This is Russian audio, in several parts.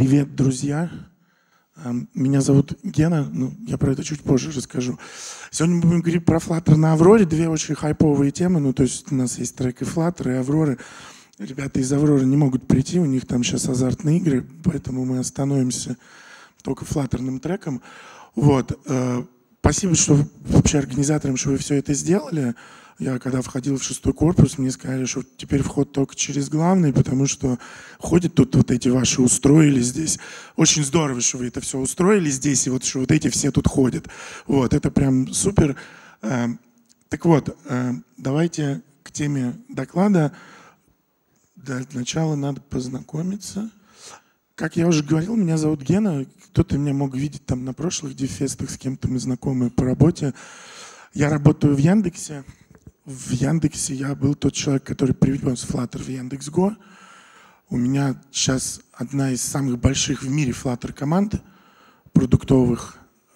Привет, друзья! Меня зовут Гена, я про это чуть позже расскажу. Сегодня мы будем говорить про Flutter на Авроре, две очень хайповые темы, то есть у нас есть трек и Flutter, и Авроры. Ребята из Авроры не могут прийти, у них там сейчас азартные игры, поэтому мы остановимся только флаттерным треком. Вот. Спасибо, что вообще организаторам, что вы все это сделали. Я когда входил в 6-й корпус, мне сказали, что теперь вход только через главный, потому что ходят тут вот эти ваши устроили здесь. Очень здорово, что вы это все устроили здесь, и вот что вот эти все тут ходят. Вот, это прям супер. Так вот, давайте к теме доклада. Для начала надо познакомиться. Как я уже говорил, меня зовут Гена. Кто-то меня мог видеть там на прошлых дефестах, с кем-то мы знакомы по работе. Я работаю в Яндексе. В Яндексе я был тот человек, который привез Flutter в Яндекс.Го. У меня сейчас одна из самых больших в мире Flutter команд продуктовых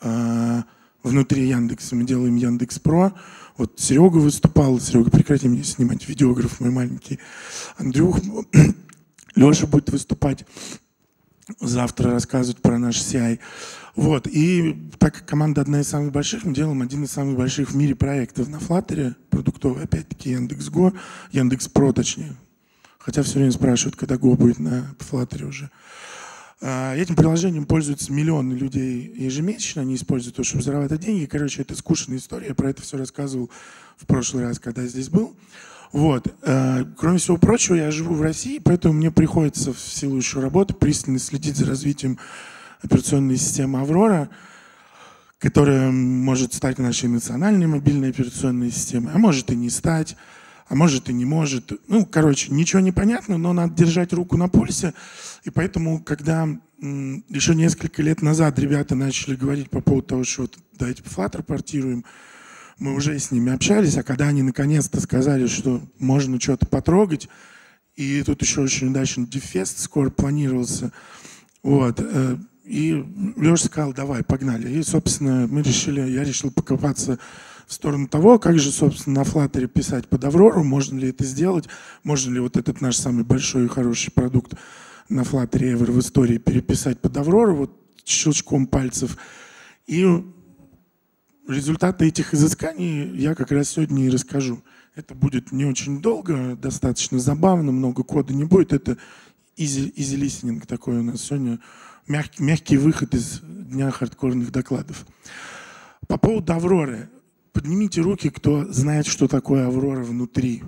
внутри Яндекса. Мы делаем Яндекс.Про. Вот Серега выступал. Серега, прекрати мне снимать, видеограф мой маленький. Андрюх, Леша будет выступать. Завтра рассказывать про наш CI. Вот. И так как команда одна из самых больших, мы делаем один из самых больших в мире проектов на Flutter, продуктовый, опять-таки Яндекс.Го, Яндекс.Про точнее. Хотя все время спрашивают, когда Go будет на Flutter уже. Этим приложением пользуются миллионы людей ежемесячно, они используют то, чтобы зарабатывать деньги. Короче, это скучная история, я про это все рассказывал в прошлый раз, когда я здесь был. Вот. Кроме всего прочего, я живу в России, поэтому мне приходится в силу еще работы пристально следить за развитием операционной системы «Аврора», которая может стать нашей национальной мобильной операционной системой, а может и не стать, а может и не может. Короче, ничего не понятно, но надо держать руку на пульсе. И поэтому, когда еще несколько лет назад ребята начали говорить по поводу того, что вот давайте Flutter портируем, мы уже с ними общались, а когда они наконец-то сказали, что можно что-то потрогать, и тут еще очень удачный дефест скоро планировался, вот, и Леша сказал, давай, погнали. И, собственно, я решил покопаться в сторону того, как же, собственно, на Flutter писать под Аврору, можно ли это сделать, можно ли вот этот наш самый большой и хороший продукт на Flutter ever в истории переписать под Аврору, вот щелчком пальцев. И результаты этих изысканий я как раз сегодня и расскажу. Это будет не очень долго, достаточно забавно, много кода не будет. Это easy listening такой у нас сегодня. Мягкий выход из дня хардкорных докладов. По поводу Авроры. Поднимите руки, кто знает, что такое Аврора внутри.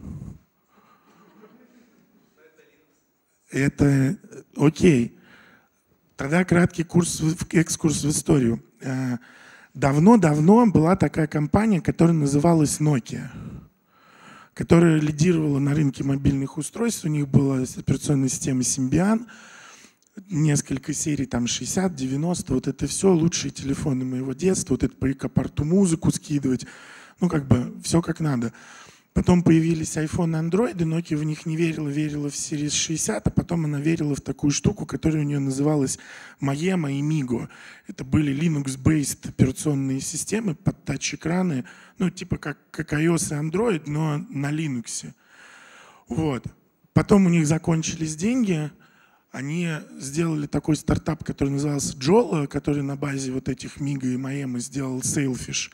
Это окей. Тогда краткий экскурс в историю. Давно-давно была такая компания, которая называлась Nokia, которая лидировала на рынке мобильных устройств. У них была операционная система Symbian, несколько серий, там 60, 90, вот это все лучшие телефоны моего детства, вот это по экопорту музыку скидывать, все как надо. Потом появились iPhone и Android, Nokia в них не верила в Series 60, а потом она верила в такую штуку, которая у нее называлась Maema и Migo. Это были Linux-based операционные системы под тач-экраны, типа как iOS и Android, но на Linux. Вот. Потом у них закончились деньги, они сделали такой стартап, который назывался Jolla, который на базе вот этих Migo и Maema сделал Sailfish.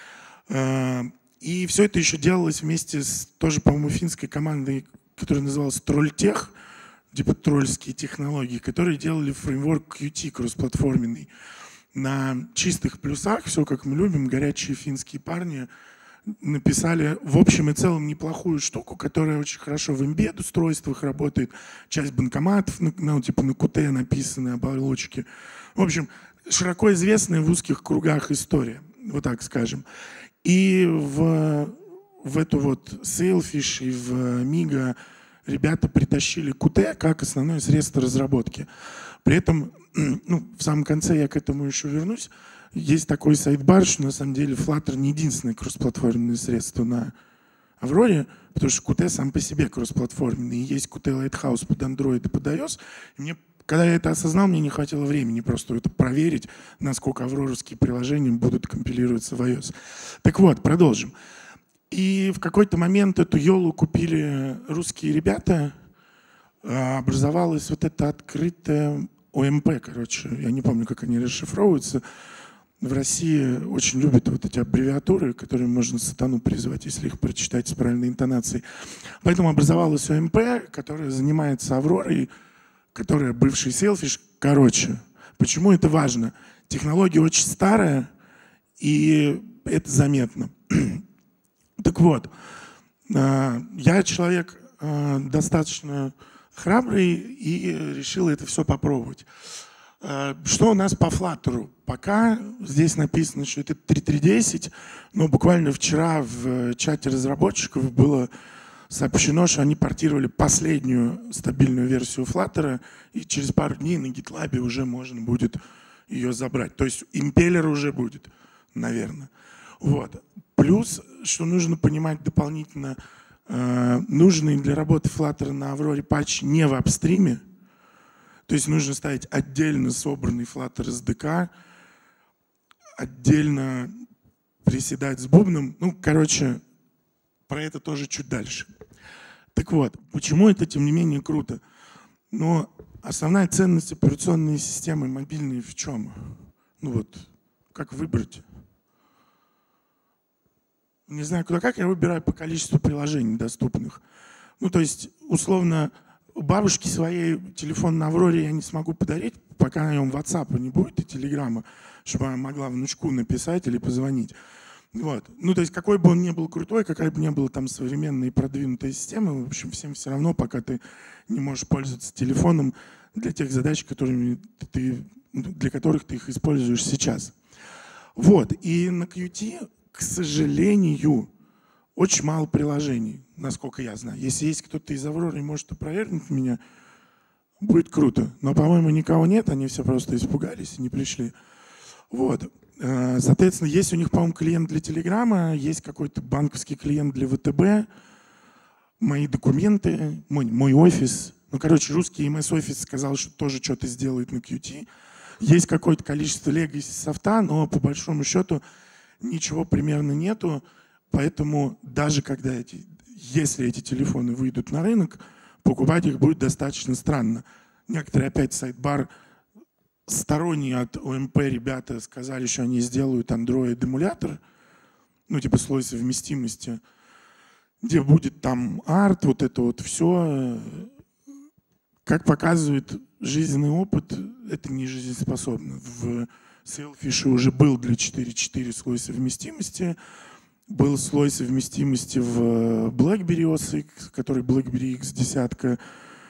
И все это еще делалось вместе с тоже, по-моему, финской командой, которая называлась Trolltech, типа тролльские технологии, которые делали фреймворк Qt кроссплатформенный. На чистых плюсах, все как мы любим, горячие финские парни написали в общем и целом неплохую штуку, которая очень хорошо в embedded устройствах работает. Часть банкоматов, на Qt написаны оболочки. В общем, широко известная в узких кругах история, вот так скажем. И в эту вот Sailfish и в Migo ребята притащили Qt как основное средство разработки. При этом, в самом конце я к этому еще вернусь, есть такой сайдбар, что на самом деле Flutter не единственное кроссплатформенное средство на Авроре, потому что Qt сам по себе кроссплатформенный. И есть Qt Lighthouse под Android и под iOS. И когда я это осознал, мне не хватило времени просто это проверить, насколько авроровские приложения будут компилироваться в iOS. Так вот, продолжим. И в какой-то момент эту Йолу купили русские ребята. Образовалась вот эта открытая ОМП, короче, я не помню, как они расшифровываются. В России очень любят вот эти аббревиатуры, которые можно сатану призвать, если их прочитать с правильной интонацией. Поэтому образовалась ОМП, которая занимается Авророй, которая бывший Sailfish. Короче, почему это важно? Технология очень старая, и это заметно. Так вот, я человек достаточно храбрый и решил это все попробовать. Что у нас по Flutter? Пока здесь написано, что это 3.3.10, но буквально вчера в чате разработчиков было сообщено, что они портировали последнюю стабильную версию Flutter, и через пару дней на GitLab уже можно будет ее забрать. То есть импеллер уже будет, наверное. Вот. Плюс, что нужно понимать дополнительно, нужный для работы Flutter на Авроре патч не в апстриме. То есть нужно ставить отдельно собранный Flutter SDK, отдельно приседать с бубном. Ну, короче, про это тоже чуть дальше. Так вот, почему это, тем не менее, круто? Но основная ценность операционной системы мобильной в чем? Ну вот, как выбрать? Не знаю, куда как, я выбираю по количеству приложений доступных. Ну, то есть, условно, бабушке своей телефон на Авроре я не смогу подарить, пока на нем WhatsApp не будет и Телеграма, чтобы она могла внучку написать или позвонить. Вот. Ну, то есть, какой бы он ни был крутой, какая бы ни была там современная и продвинутая система, в общем, всем все равно, пока ты не можешь пользоваться телефоном для тех задач, для которых ты их используешь сейчас. Вот. И на Qt, к сожалению, очень мало приложений, насколько я знаю. Если есть кто-то из Авроры и может опровергнуть меня, будет круто. Но, по-моему, никого нет, они все просто испугались и не пришли. Вот. Соответственно, есть у них, по-моему, клиент для Телеграма, есть какой-то банковский клиент для ВТБ, мои документы, мой офис. Ну, короче, русский MS-офис сказал, что тоже что-то сделает на Qt. Есть какое-то количество legacy софта, но по большому счету ничего примерно нету. Поэтому даже если эти телефоны выйдут на рынок, покупать их будет достаточно странно. Некоторые опять сайдбар сторонние от ОМП ребята сказали, что они сделают Android-эмулятор, ну типа слой совместимости, где будет там арт, вот это вот все. Как показывает жизненный опыт, это не жизнеспособно. В Sailfish уже был для 4.4 слой совместимости, был слой совместимости в BlackBerry OS X, который BlackBerry X 10.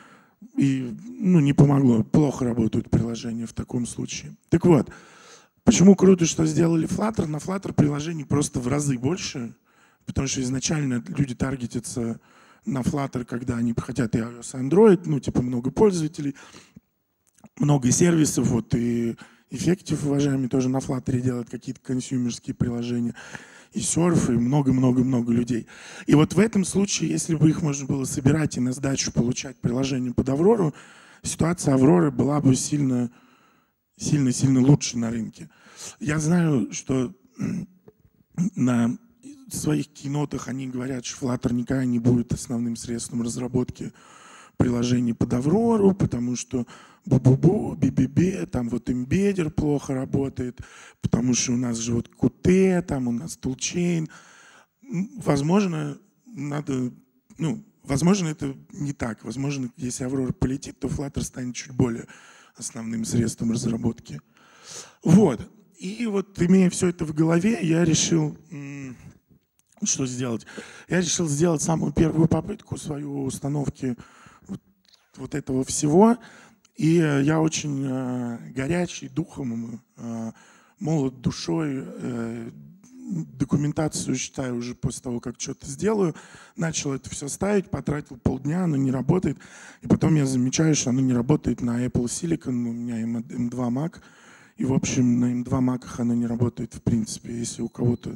И не помогло. Плохо работают приложения в таком случае. Так вот, почему круто, что сделали Flutter? На Flutter приложений просто в разы больше, потому что изначально люди таргетятся на Flutter, когда они хотят и iOS, и Android, типа много пользователей, много сервисов, вот и Effective, уважаемый, тоже на Flutter делает какие-то консюмерские приложения, и Surf, и много-много-много людей. И вот в этом случае, если бы их можно было собирать и на сдачу получать приложение под Аврору, ситуация Авроры была бы сильно лучше на рынке. Я знаю, что на своих кинотах они говорят, что Flutter никогда не будет основным средством разработки приложений под Аврору, потому что бу-бу-бу, би-би-би, там вот эмбеддер плохо работает, потому что у нас же вот Qt, там у нас Toolchain. Возможно, возможно, это не так. Возможно, если Аврора полетит, то Flutter станет чуть более основным средством разработки. Вот. И вот, имея все это в голове, я решил, что сделать. Я решил сделать самую первую попытку свою установки вот этого всего. И я очень горячий духом, молод душой, документацию читаю уже после того, как что-то сделаю. Начал это все ставить, потратил полдня, оно не работает. И потом я замечаю, что оно не работает на Apple Silicon, у меня M2 Mac. И, в общем, на M2 Mac оно не работает в принципе. Если у кого-то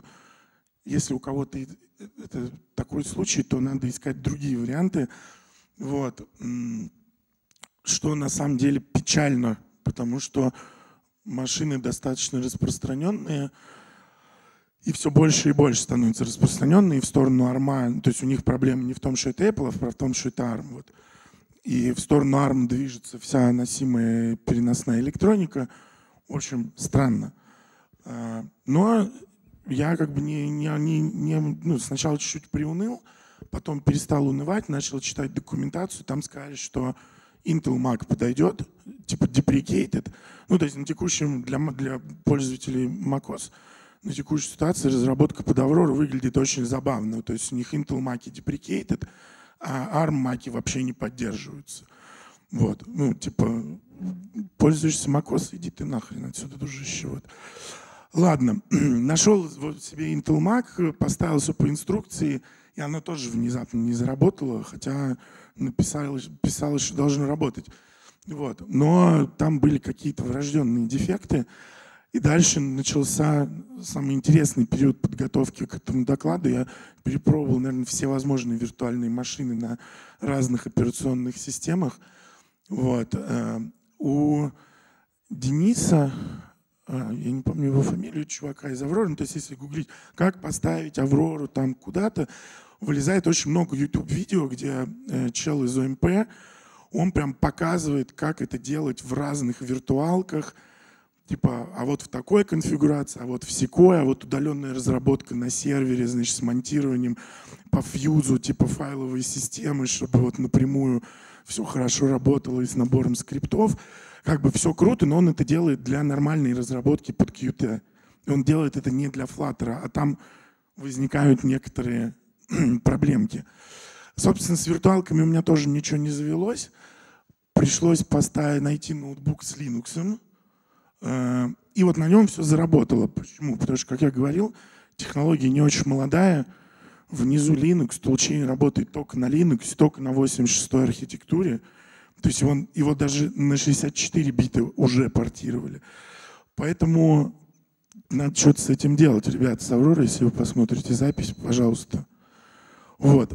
это такой случай, то надо искать другие варианты. Вот. Что на самом деле печально, потому что машины достаточно распространенные, и все больше и больше становятся распространенные в сторону ARM. То есть у них проблема не в том, что это Apple, а в том, что это ARM. Вот. и в сторону ARM движется вся носимая переносная электроника. В общем, странно. Но я как бы сначала чуть-чуть приуныл, потом перестал унывать, начал читать документацию, там сказали, что Intel Mac подойдет, типа deprecated, ну то есть на текущем для пользователей macOS, на текущей ситуации разработка под Aurora выглядит очень забавно, то есть у них Intel Mac deprecated, а ARM Mac вообще не поддерживаются. Вот, ну типа пользуешься macOS, иди ты нахрен отсюда, дружище, вот. Ладно, нашел вот себе Intel Mac, поставил все по инструкции, и она тоже внезапно не заработала, хотя писалось, что должно работать. Вот. Но там были какие-то врожденные дефекты, и дальше начался самый интересный период подготовки к этому докладу. Я перепробовал, наверное, все возможные виртуальные машины на разных операционных системах. Вот. У Дениса, я не помню его фамилию, чувака из Авроры, ну, то есть если гуглить, как поставить Аврору там куда-то, вылезает очень много YouTube-видео, где чел из ОМП, он прям показывает, как это делать в разных виртуалках, типа, а вот в такой конфигурации, а вот в секой, а вот удаленная разработка на сервере, значит, с монтированием по фьюзу, типа файловой системы, чтобы вот напрямую все хорошо работало и с набором скриптов. Как бы все круто, но он это делает для нормальной разработки под Qt. И он делает это не для Flutter, а там возникают некоторые проблемки. Собственно, с виртуалками у меня тоже ничего не завелось. Пришлось найти ноутбук с Linux. И вот на нем все заработало. Почему? Потому что, как я говорил, технология не очень молодая. Внизу Linux, Toolchain работает только на Linux, только на 86-й архитектуре. То есть его даже на 64 бита уже портировали. Поэтому надо что-то с этим делать, ребята, с Aurora, если вы посмотрите запись, пожалуйста. Вот.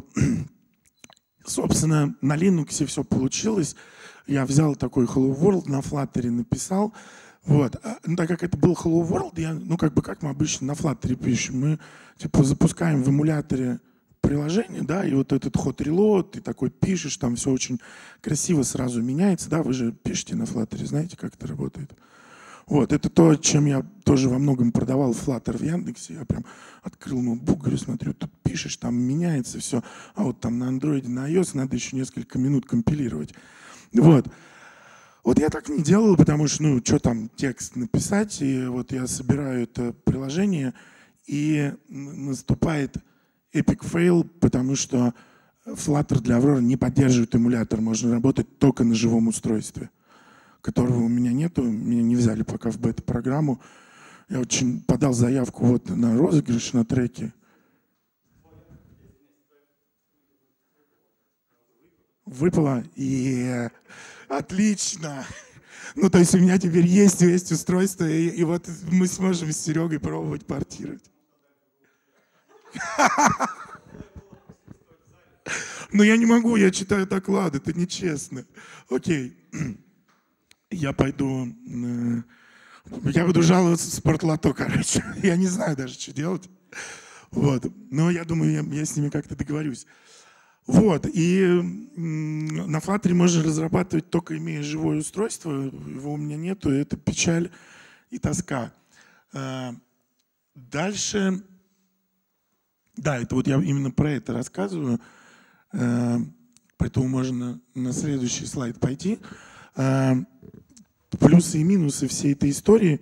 Собственно, на Linux все получилось. Я взял такой Hello World, на Flutter написал. Вот. Так как это был Hello World, как мы обычно на Flutter пишем, мы типа запускаем в эмуляторе приложение, да, и вот этот hot reload, ты такой пишешь, там все очень красиво сразу меняется, да, вы же пишете на Flutter, знаете, как это работает? Вот, это то, чем я тоже во многом продавал Flutter в Яндексе, я прям открыл ноутбук, говорю, смотрю, тут пишешь, там меняется все, а вот там на Android, на iOS надо еще несколько минут компилировать. Вот. Вот я так не делал, потому что, что там текст написать, и вот я собираю это приложение, и наступает epic fail, потому что Flutter для Aurora не поддерживает эмулятор, можно работать только на живом устройстве, которого у меня нету, меня не взяли пока в бета-программу. Я очень подал заявку вот на розыгрыш на треке. Выпало, и отлично. Ну, то есть у меня теперь есть устройство, и вот мы сможем с Серегой пробовать портировать. Но я не могу, я читаю доклады, это нечестно. Окей. Я пойду... Я буду жаловаться в спортлото, короче. Я не знаю даже, что делать. Вот. Но я думаю, я с ними как-то договорюсь. Вот. И на Flutter можно разрабатывать, только имея живое устройство. Его у меня нету, и это печаль и тоска. Дальше... Да, это вот я именно про это рассказываю, поэтому можно на следующий слайд пойти. Плюсы и минусы всей этой истории.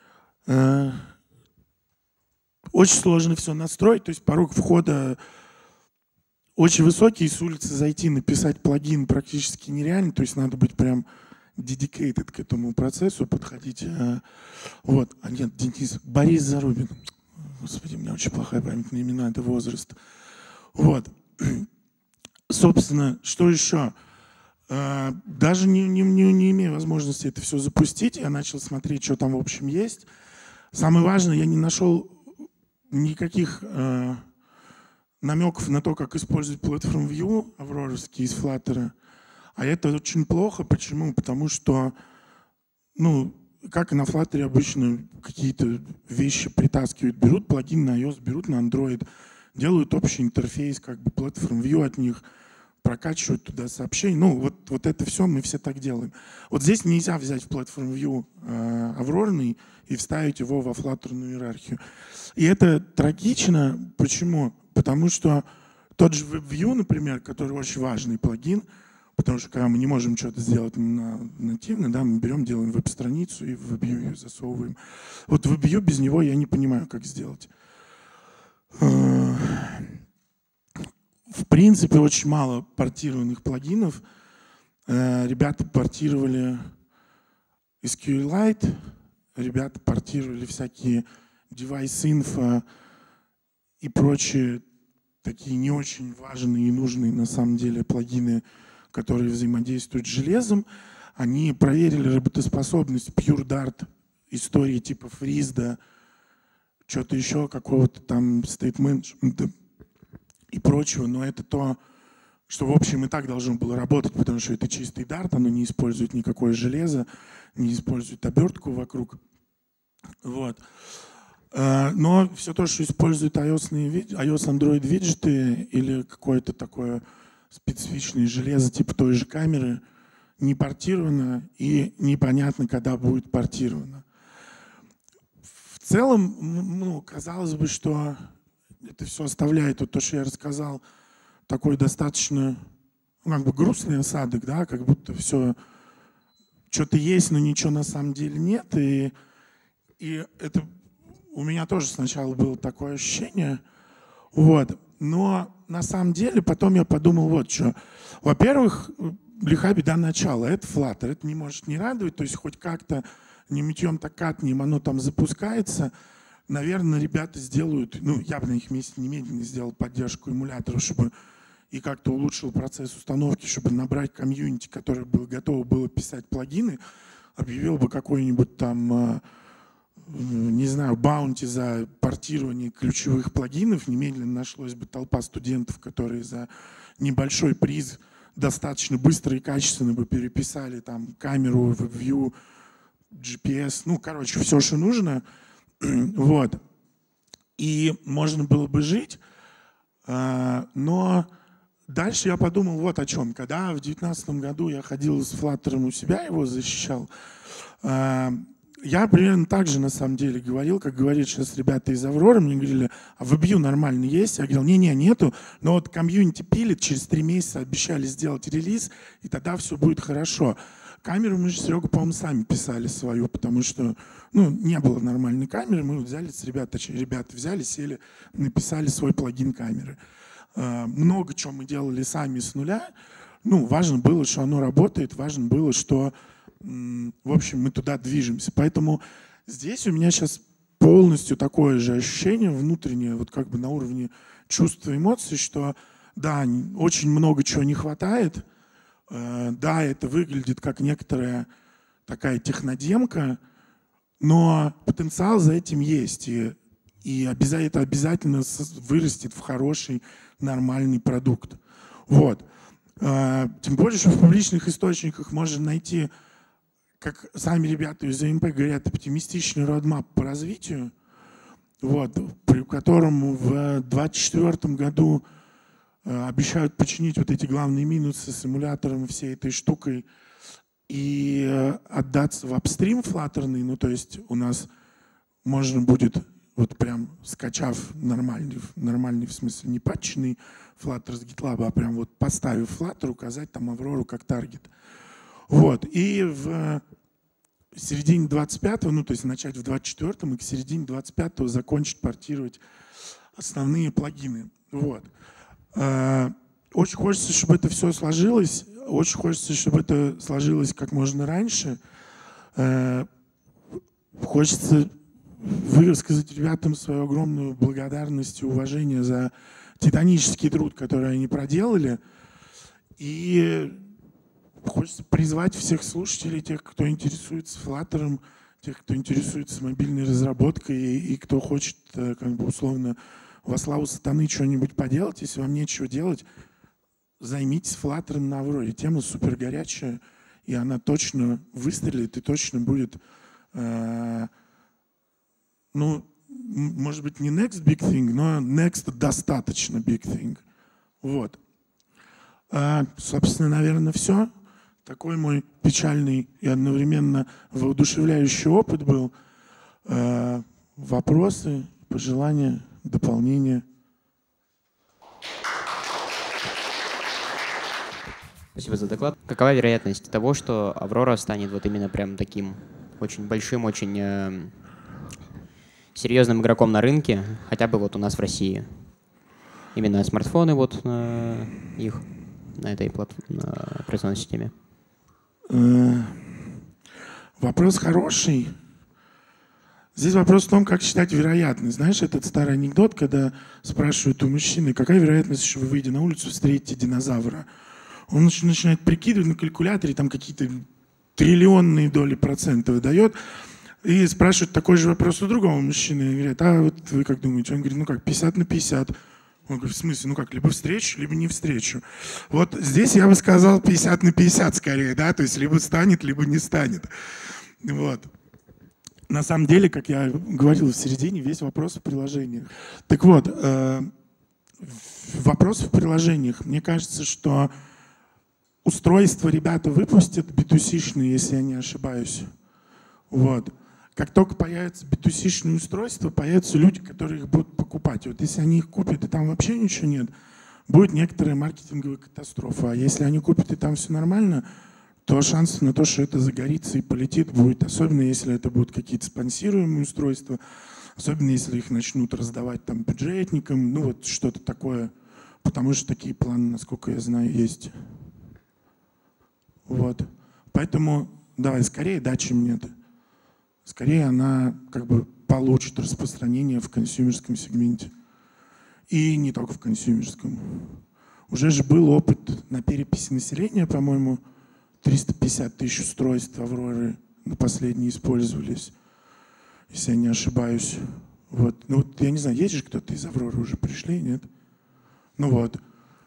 Очень сложно все настроить, то есть порог входа очень высокий, с улицы зайти, написать плагин практически нереально, то есть надо быть прям dedicated к этому процессу, подходить. Вот, а нет, Денис, Борис Зарубин. Господи, у меня очень плохая память на имена, это возраст. Вот. Собственно, что еще? Даже не имея возможности это все запустить, я начал смотреть, что там в общем есть. Самое важное, я не нашел никаких намеков на то, как использовать Platform View авроровский из Flutter. А это очень плохо. Почему? Потому что, как и на Flutter обычно какие-то вещи притаскивают, берут плагин на iOS, берут на Android, делают общий интерфейс, как бы Platform View от них, прокачивать туда сообщения. Ну, вот это все мы все так делаем. Вот здесь нельзя взять в Platform View аврорный и вставить его во флаттерную иерархию. И это трагично. Почему? Потому что тот же WebView, например, который очень важный плагин, потому что когда мы не можем что-то сделать нативно, да, мы берем, делаем веб-страницу и в WebView ее засовываем. Вот WebView без него я не понимаю, как сделать. В принципе, очень мало портированных плагинов. Ребята портировали SQLite, ребята портировали всякие device-info и прочие такие не очень важные и нужные на самом деле плагины, которые взаимодействуют с железом. Они проверили работоспособность PureDart, истории типа FreeSD, что-то еще, какого-то там state-менеджмента и прочего, но это то, что, в общем, и так должно было работать, потому что это чистый Dart, оно не использует никакое железо, не использует обертку вокруг. Вот. Но все то, что использует iOS Android виджеты или какое-то такое специфичное железо типа той же камеры, не портировано и непонятно, когда будет портировано. В целом, ну, казалось бы, что это все оставляет, вот то, что я рассказал, такой достаточно, ну, как бы грустный осадок, да, как будто все, что-то есть, но ничего на самом деле нет. И это у меня тоже сначала было такое ощущение. Вот. Но на самом деле потом я подумал вот что. Во-первых, лиха беда начала. Это Flutter. Это не может не радовать. То есть хоть как-то не мытьем, так катнем оно там запускается. Наверное, ребята сделают, ну, я бы на их месте немедленно сделал поддержку эмуляторов, чтобы и как-то улучшил процесс установки, чтобы набрать комьюнити, которое было готово было писать плагины, объявил бы какой-нибудь там, не знаю, баунти за портирование ключевых плагинов, немедленно нашлось бы толпа студентов, которые за небольшой приз достаточно быстро и качественно бы переписали там камеру, WebView, GPS, ну, короче, все, что нужно. Вот. И можно было бы жить, но дальше я подумал вот о чем. Когда в 2019 году я ходил с Flutter у себя, его защищал, я примерно так же на самом деле говорил, как говорят сейчас ребята из Авроры, мне говорили, а WebView нормально есть? Я говорил, не-не, нету, но вот комьюнити пилит, через 3 месяца обещали сделать релиз, и тогда все будет хорошо. Камеру мы же, Серега, по-моему, сами писали свою, потому что, ну, не было нормальной камеры. Мы взяли с ребята взяли, сели, написали свой плагин камеры. Много чего мы делали сами с нуля. Ну, важно было, что оно работает, важно было, что, в общем, мы туда движемся. Поэтому здесь у меня сейчас полностью такое же ощущение внутреннее, вот как бы на уровне чувств и эмоций, что, да, очень много чего не хватает. Да, это выглядит как некоторая такая технодемка, но потенциал за этим есть. И это обязательно вырастет в хороший, нормальный продукт. Вот. Тем более, что в публичных источниках можно найти, как сами ребята из АМП говорят, оптимистичный родмап по развитию, вот, при котором в 2024 году обещают починить вот эти главные минусы с эмулятором, всей этой штукой и отдаться в апстрим флаттерный. Ну, то есть у нас можно будет, вот прям скачав нормальный в смысле не патченный Flutter с GitLab, а прям вот поставив Flutter, указать там Аврору как таргет. Вот. И в середине 25-го, ну, то есть начать в 24-м и к середине 25-го закончить портировать основные плагины. Вот. Очень хочется, чтобы это все сложилось. Очень хочется, чтобы это сложилось как можно раньше. Хочется высказать ребятам свою огромную благодарность и уважение за титанический труд, который они проделали. И хочется призвать всех слушателей, тех, кто интересуется Flutter, тех, кто интересуется мобильной разработкой и кто хочет, как бы условно, во славу сатаны что-нибудь поделать. Если вам нечего делать, займитесь Flutter на Авроре. Тема супер горячая, и она точно выстрелит и точно будет, ну, может быть, не next big thing, но next достаточно big thing. Вот. Собственно, наверное, все. Такой мой печальный и одновременно воодушевляющий опыт был. Вопросы, пожелания, дополнения? Спасибо за доклад. Какова вероятность того, что Аврора станет вот именно прям таким очень большим, очень серьезным игроком на рынке, хотя бы вот у нас в России? Именно смартфоны вот их на этой операционной системе. Вопрос хороший. Здесь вопрос в том, как считать вероятность. Знаешь, этот старый анекдот, когда спрашивают у мужчины, какая вероятность, что вы, выйдя на улицу, встретите динозавра? Он начинает прикидывать на калькуляторе, там какие-то триллионные доли процентов дает, и спрашивает такой же вопрос у другого мужчины. И говорят, а вот вы как думаете? Он говорит, ну как, 50 на 50. Он говорит, в смысле, ну как, либо встречу, либо не встречу. Вот здесь я бы сказал 50 на 50 скорее, да, то есть либо станет, либо не станет. Вот. На самом деле, как я говорил в середине, весь вопрос в приложениях. Так вот, вопрос в приложениях. Мне кажется, что устройства ребята выпустят B2C-шные, если я не ошибаюсь. Вот. Как только появятся B2C-шные устройства, появятся люди, которые их будут покупать. Вот если они их купят, и там вообще ничего нет, будет некоторая маркетинговая катастрофа. А если они купят, и там все нормально, то шанс на то, что это загорится и полетит, будет. Особенно если это будут какие-то спонсируемые устройства, особенно если их начнут раздавать там бюджетникам, ну вот что-то такое. Потому что такие планы, насколько я знаю, есть. Вот. Поэтому давай скорее да, чем нет. Скорее она как бы получит распространение в консюмерском сегменте. И не только в консюмерском. Уже же был опыт на переписи населения, по-моему, 350 тысяч устройств Авроры на последние использовались, если я не ошибаюсь. Вот. Ну вот я не знаю, есть же кто-то из Авроры уже пришли, нет? Ну вот.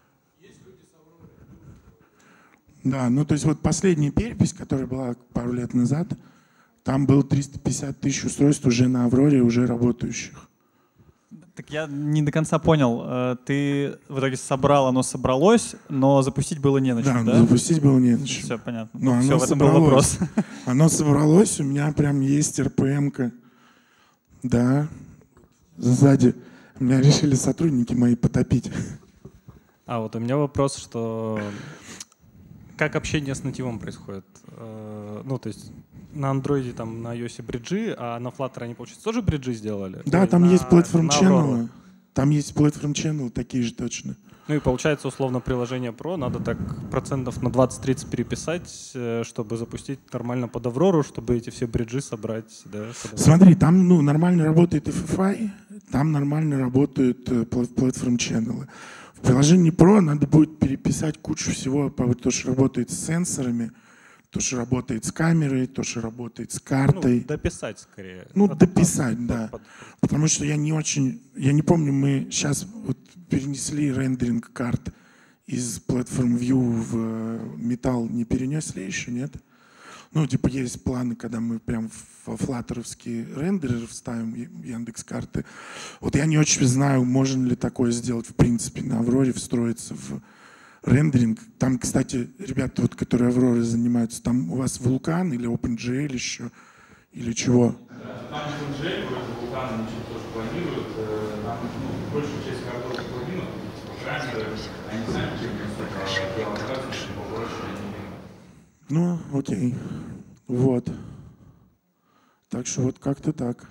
Да, ну то есть вот последняя перепись, которая была пару лет назад, там было 350 тысяч устройств уже на Авроре, уже работающих. Так я не до конца понял. Ты в итоге собрал, оно собралось, но запустить было не на чем, да? Да, запустить было не на чем. Все понятно. Но все, оно в этом был вопрос. Оно собралось, у меня прям есть РПМ-ка. Да, сзади. Меня решили сотрудники мои потопить. А вот у меня вопрос, что как общение с нативом происходит? Ну, то есть на андроиде, там, на iOS бриджи, а на Flutter они, получается, тоже бриджи сделали? Да, там есть platform channel. Там есть platform channel, такие же точно. Ну и получается, условно, приложение Pro надо так процентов на 20-30 переписать, чтобы запустить нормально под Аврору, чтобы эти все бриджи собрать. Да, смотри, там ну, нормально работает FFI, там нормально работают platform channel. В приложении Pro надо будет переписать кучу всего, то, что работает с сенсорами, то, что работает с камерой, то, что работает с картой. Ну, дописать скорее. Ну, дописать, да. Потому что я не помню, мы сейчас вот перенесли рендеринг карт из Platform View в Metal, не перенесли еще, нет? Ну, типа есть планы, когда мы прям в флаттеровские рендеры вставим Яндекс.Карты. Вот я не очень знаю, можно ли такое сделать в принципе на Авроре, встроиться в рендеринг. Там, кстати, ребята, вот, которые Авророй занимаются, там у вас Vulkan или OpenGL еще, или чего? Там OpenGL, вроде Vulkan они что-то тоже планируют. Там большую часть картов плагинов, камеры, они сами принесут, а локацию попроще они. Ну, окей. Вот. Так что вот как-то так.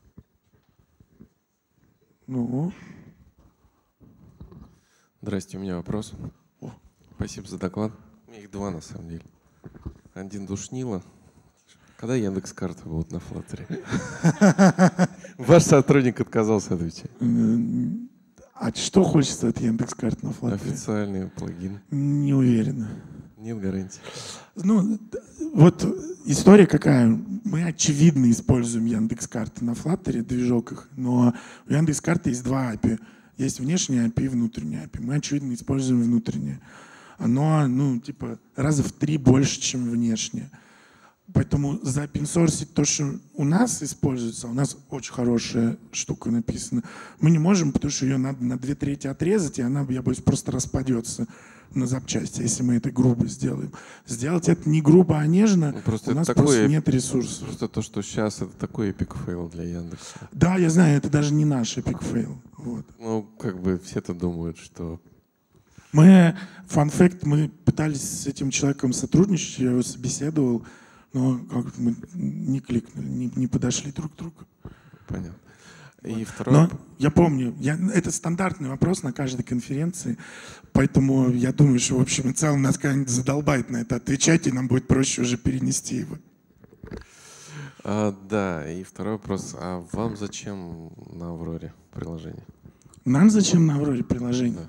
Ну. Здрасте, у меня вопрос. Спасибо за доклад. У меня их два, на самом деле. Один душнило. Когда Яндекс.Карты будут на Флаттере? Ваш сотрудник отказался отвечать. А что хочется от Яндекс.Карт на Флаттере? Официальный плагин. Не уверена. Нет гарантии. Ну, вот история какая. Мы очевидно используем Яндекс.Карты на Флаттере, движоках, но у Яндекс.Карты есть два API. Есть внешнее API и внутреннее API. Мы очевидно используем внутреннее. Оно, ну, типа, раза в 3 больше, чем внешнее. Поэтому заопенсорсить то, что у нас используется, у нас очень хорошая штука написана. Мы не можем, потому что ее надо на 2/3 отрезать, и она, я боюсь, просто распадется на запчасти, если мы это грубо сделаем. Сделать это не грубо, а нежно, Ну, просто у нас это такое, просто нет ресурсов. Просто то, что сейчас, это такой эпик фейл для Яндекса. Да, я знаю, это даже не наш эпик фейл. Вот. Ну, как бы все-то думают, что... Мы, fun fact, мы пытались с этим человеком сотрудничать, я его собеседовал, но как мы не кликнули, не подошли друг к другу. Понятно. И второй... Но я помню, это стандартный вопрос на каждой конференции, поэтому я думаю, что в общем и целом нас когда-нибудь задолбает на это отвечать, и нам будет проще уже перенести его. Да, и второй вопрос. А вам зачем на Авроре приложение? Нам зачем на Авроре приложение?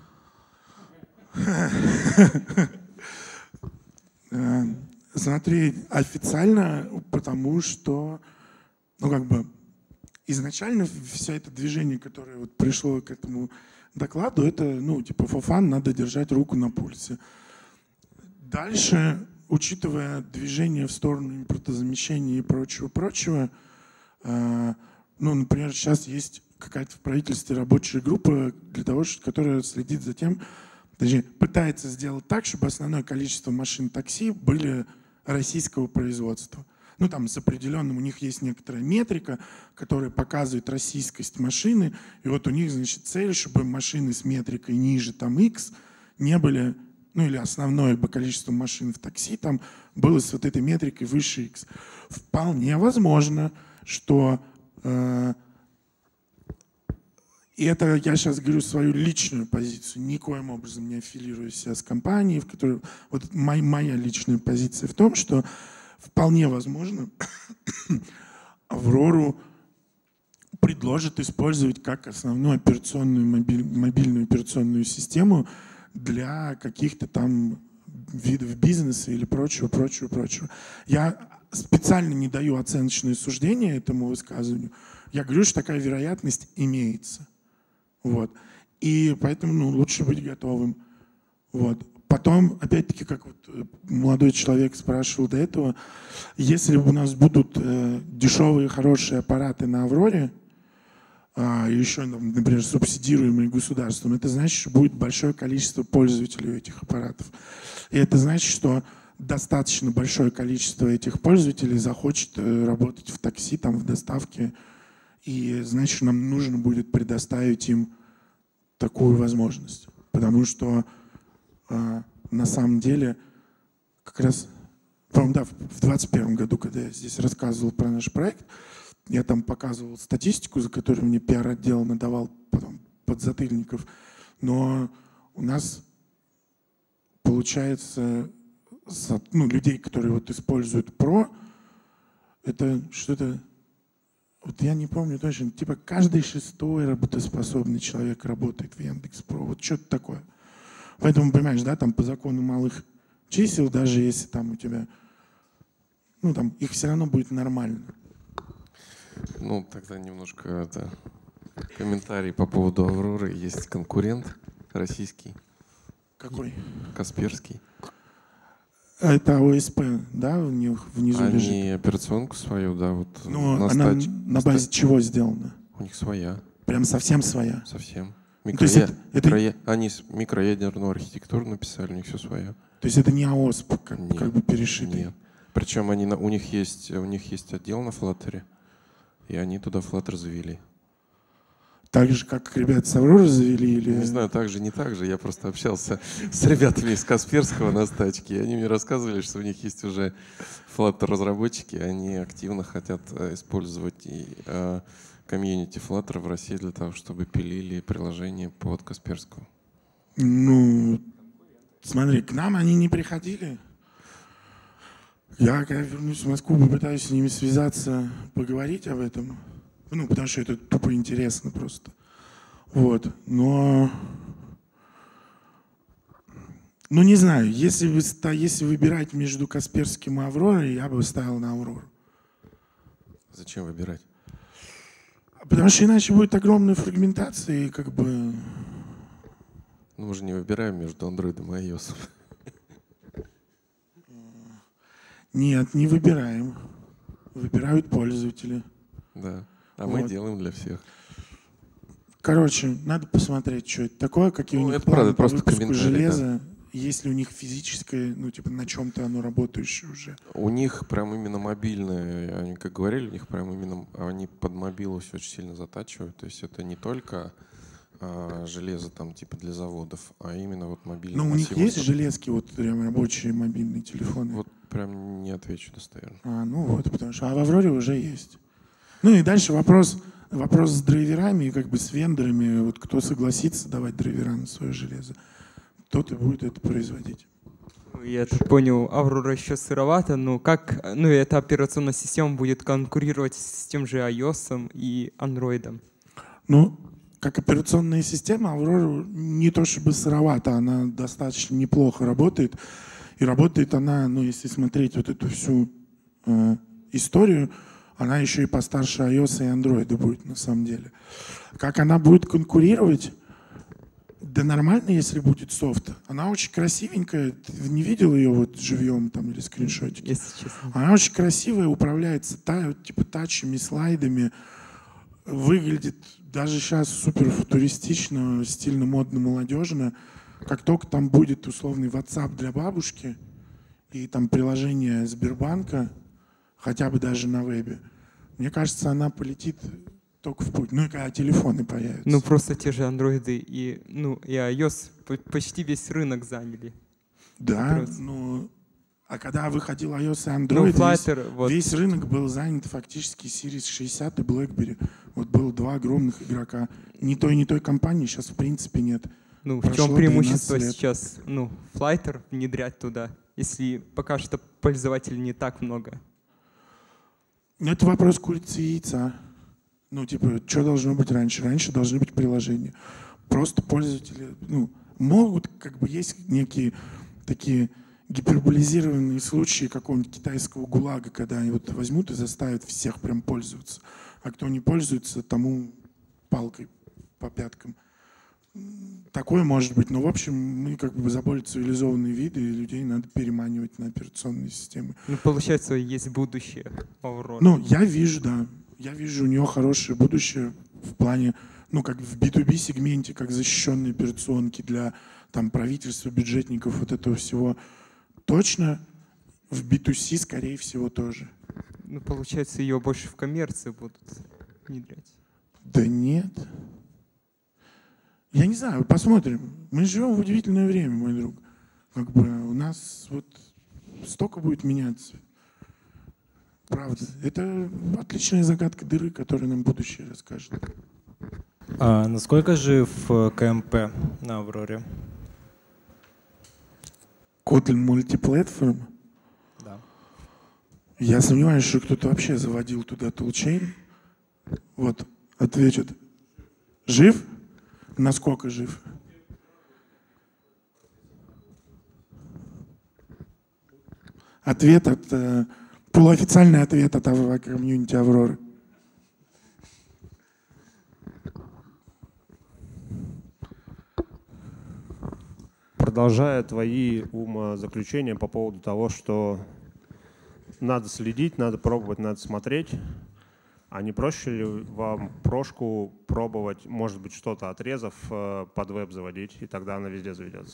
Смотри, официально, потому что, ну как бы, изначально все это движение, которое вот пришло к этому докладу, это, ну, типа, for fun, надо держать руку на пульсе. Дальше, учитывая движение в сторону импортозамещения и прочего, ну, например, сейчас есть какая-то в правительстве рабочая группа, для того, которая следит за тем, точнее, пытается сделать так, чтобы основное количество машин такси были российского производства. Ну, там с определенным, у них есть некоторая метрика, которая показывает российскость машины, и вот у них, значит, цель, чтобы машины с метрикой ниже там X не были, ну, или основное количество машин в такси там было с вот этой метрикой выше X. Вполне возможно, что и это я сейчас говорю свою личную позицию, никоим образом не аффилирую себя с компанией, в которой вот моя личная позиция в том, что вполне возможно Аврору предложат использовать как основную операционную мобильную операционную систему для каких-то там видов бизнеса или прочего. Я специально не даю оценочное суждение этому высказыванию. Я говорю, что такая вероятность имеется. Вот. И поэтому, ну, лучше быть готовым. Вот. Потом, опять-таки, как вот молодой человек спрашивал до этого, если у нас будут дешевые, хорошие аппараты на Авроре, еще, например, субсидируемые государством, это значит, что будет большое количество пользователей этих аппаратов. И это значит, что достаточно большое количество этих пользователей захочет работать в такси, там, в доставке, и значит, нам нужно будет предоставить им такую возможность. Потому что на самом деле, как раз, по-моему, да, в 2021 году, когда я здесь рассказывал про наш проект, я там показывал статистику, за которую мне пиар-отдел надавал потом подзатыльников. Но у нас получается, ну, людей, которые вот используют Pro, это что-то, вот я не помню точно, типа каждый 6-й работоспособный человек работает в Яндекс.Про. Вот что-то такое. Поэтому, понимаешь, да, там по закону малых чисел, даже если там у тебя, ну, там их все равно будет нормально. Ну, тогда немножко это, комментарий по поводу Авроры. Есть конкурент российский. Какой? Касперский. Это ОСП, да, у них внизу Они лежит? операционку свою, да, вот. Ну, она на базе чего сделана? У них своя. Прям совсем своя? Совсем. То есть Они микроядерную архитектуру написали, у них все свое. То есть это не ОСП, как бы перешитый? Нет. Причем у них есть отдел на Flutter, и они туда Flutter завели. Так же, как ребята с Авроры завели? Или... Не знаю, так же, не так же. Я просто общался с ребятами из Касперского на стачке, и они мне рассказывали, что у них есть уже Flutter-разработчики, они активно хотят использовать комьюнити Flutter в России для того, чтобы пилили приложение под Касперского. Ну, смотри, к нам они не приходили. Я, когда вернусь в Москву, попытаюсь с ними связаться, поговорить об этом. Ну, потому что это тупо интересно просто. Вот. Но... Ну, не знаю. Если выбирать между Касперским и Авророй, я бы ставил на Аврору. Зачем выбирать? Потому что иначе будет огромная фрагментация и как бы... Ну, мы же не выбираем между Android и iOS. Нет, не выбираем. Выбирают пользователи. Да. А Вот. мы делаем для всех. Короче, надо посмотреть, что это такое, какие у них это планы правда, по просто выпуску комментарий, железа, есть ли у них физическое, ну, типа, на чем-то оно работающее уже. У них прям именно мобильное, они как говорили, у них прям именно, они под мобилу все очень сильно затачивают, то есть это не только железо там типа для заводов, а именно вот мобильные. Ну, у них есть железки, вот прям рабочие мобильные телефоны? Вот прям не отвечу достоверно. Ну вот, потому что, а в Авроре уже есть. Ну и дальше вопрос с драйверами и как бы с вендорами, вот кто согласится давать драйвера на свое железо, тот и будет это производить. Я так понял, Аврора еще сыровата, но как, ну, эта операционная система будет конкурировать с тем же iOS и Android? Ну, как операционная система, Аврора не то чтобы сыровата, она достаточно неплохо работает. И работает она, ну, если смотреть вот эту всю историю, она еще и постарше iOS и Android будет на самом деле. Как она будет конкурировать? Да нормально, если будет софт. Она очень красивенькая. Ты не видел ее вот живьем там или скриншотики? Если честно. Она очень красивая, управляется типа тачами, слайдами. Выглядит даже сейчас супер футуристично, стильно, модно, молодежно. Как только там будет условный WhatsApp для бабушки и там приложение Сбербанка, хотя бы даже на вебе, мне кажется, она полетит только в путь. Ну и когда телефоны появятся. Ну просто те же андроиды и iOS почти весь рынок заняли. Да, ну а когда выходил iOS и Android, Flutter, весь рынок был занят фактически Series 60 и BlackBerry. Вот было два огромных игрока. Ни той компании сейчас в принципе нет. Ну, в Прошло чем преимущество 12 лет. сейчас, Flutter внедрять туда, если пока что пользователей не так много? Ну, это вопрос курицы и яйца. Ну, типа, что должно быть раньше? Раньше должны быть приложения. Просто пользователи, могут, как бы, есть некие такие гиперболизированные случаи какого-нибудь китайского ГУЛАГа, когда они вот возьмут и заставят всех прям пользоваться. А кто не пользуется, тому палкой по пяткам. Такое может быть. Но, в общем, мы как бы за более цивилизованные виды, и людей надо переманивать на операционные системы. Ну, получается, есть будущее Aurora. Ну, я вижу, да. Я вижу у нее хорошее будущее в плане, как в B2B сегменте, как защищенные операционки для там правительства, бюджетников, вот этого всего. Точно в B2C, скорее всего, тоже. Ну, получается, ее больше в коммерции будут внедрять. Да нет. Я не знаю, посмотрим. Мы живем в удивительное время, мой друг. Как бы у нас вот столько будет меняться. Правда. Это отличная загадка дыры, которая нам будущее расскажет. А насколько жив КМП на Авроре? Kotlin мультиплатформ? Да. Я сомневаюсь, что кто-то вообще заводил туда toolchain. Вот, ответят. Жив? Насколько жив? Полуофициальный ответ от комьюнити Авроры. Продолжая твои умозаключения по поводу того, что надо следить, надо пробовать, надо смотреть, а не проще ли вам прошку пробовать, может быть, что-то отрезав, под веб заводить, и тогда она везде заведется?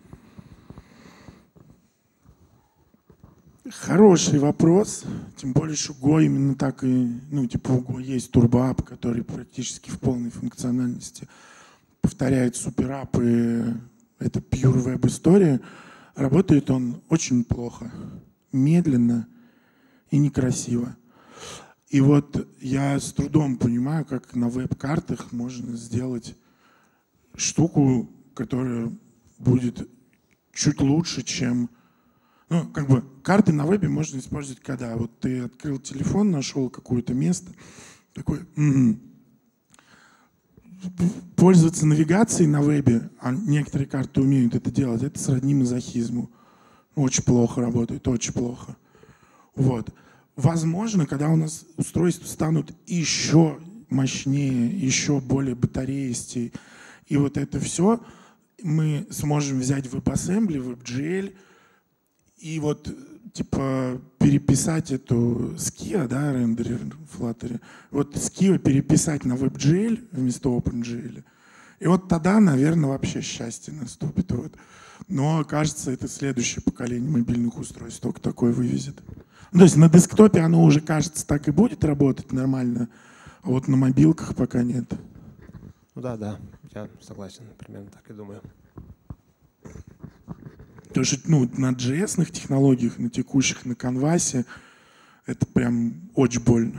Хороший вопрос. Тем более, что Go именно так и, у Go есть турбоап, который практически в полной функциональности повторяет суперап, и это pure веб-история. Работает он очень плохо, медленно и некрасиво. И вот я с трудом понимаю, как на веб-картах можно сделать штуку, которая будет чуть лучше, чем... карты на вебе можно использовать когда? Вот ты открыл телефон, нашел какое-то место, такой... Пользоваться навигацией на вебе, а некоторые карты умеют это делать, это сродни мазохизму. Очень плохо работает, очень плохо. Вот. Возможно, когда у нас устройства станут еще мощнее, еще более батареистее, и вот это все, мы сможем взять WebAssembly, WebGL И вот, типа, переписать эту Skia, да, рендерер в Flutter, вот Skia переписать на WebGL вместо OpenGL. И вот тогда, наверное, вообще счастье наступит. Вот. Но, кажется, это следующее поколение мобильных устройств только такое вывезет. Ну, то есть на десктопе оно уже, кажется, так и будет работать нормально, а вот на мобилках пока нет. Ну да, я согласен, примерно так и думаю. Потому что на JS-ных технологиях, на текущих, на канвасе, это прям очень больно.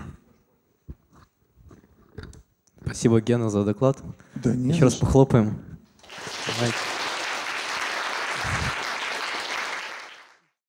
Спасибо, Гена, за доклад. Да нет. Еще раз похлопаем. Давайте.